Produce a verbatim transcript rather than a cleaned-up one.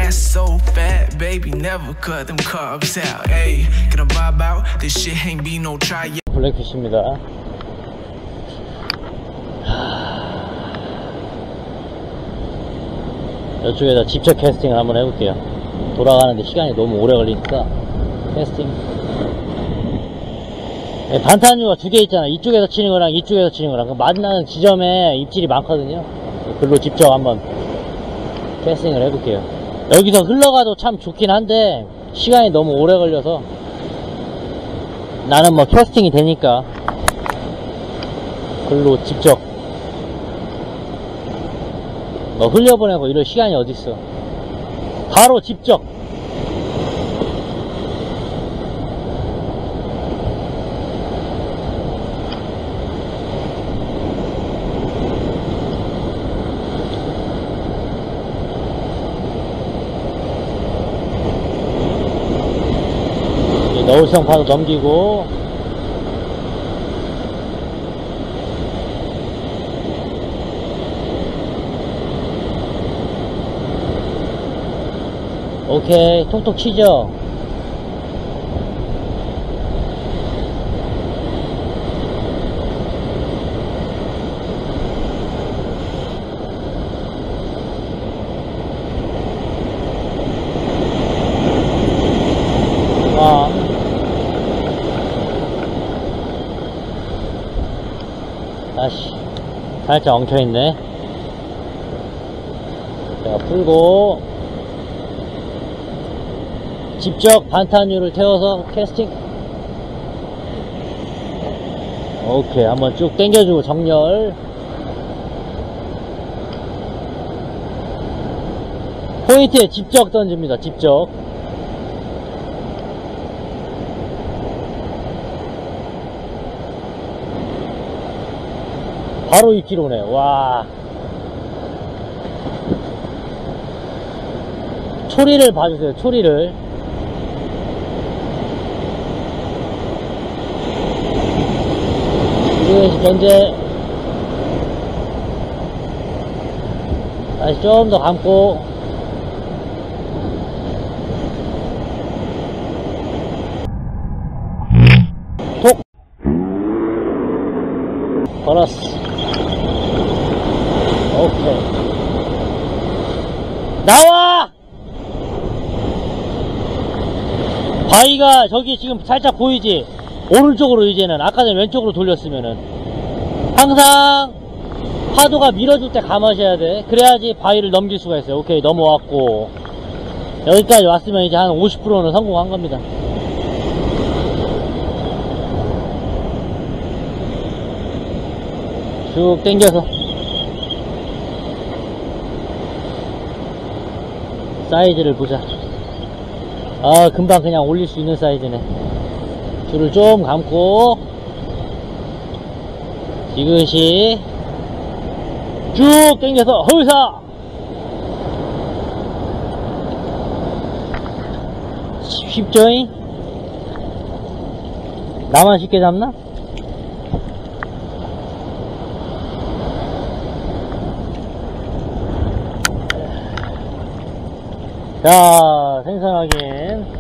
ass so fat, baby, never cut them carbs out. Ayy, get a vibe out, this shit ain't be no try. 블랙피쉬입니다. 이쪽에다 직접 캐스팅을 한번 해볼게요. 돌아가는데 시간이 너무 오래 걸리니까 캐스팅. 네, 반탄유가 두 개 있잖아. 이쪽에서 치는 거랑 이쪽에서 치는 거랑 그 만나는 지점에 입질이 많거든요. 글로 직접 한번 캐스팅을 해볼게요. 여기서 흘러가도 참 좋긴 한데 시간이 너무 오래 걸려서 나는 뭐 캐스팅이 되니까 글로 직접 뭐 흘려보내고 이럴 시간이 어딨어. 바로 직접 너울성 파도 넘기고 오케이 톡톡 치죠. 아 다시 살짝 엉켜있네. 자 풀고 직접 반탄유를 태워서 캐스팅. 오케이 한번 쭉 당겨주고 정렬. 포인트에 직접 던집니다. 직접 바로 이 킬로미터네 와 초리를 봐주세요. 초리를 이것이 견제. 다시 좀 더 감고 톡 걸었어. 오케이 나와. 바위가 저기 지금 살짝 보이지. 오른쪽으로 이제는 아까 전에 왼쪽으로 돌렸으면은 항상 파도가 밀어줄 때 감아셔야 돼. 그래야지 바위를 넘길 수가 있어요. 오케이 넘어왔고 여기까지 왔으면 이제 한 오십 퍼센트는 성공한 겁니다. 쭉 당겨서 사이즈를 보자. 아 금방 그냥 올릴 수 있는 사이즈네. 줄을 좀 감고 지그시 쭉 당겨서 허위사 쉽죠잉? 나만 쉽게 잡나? 자 생선 확인.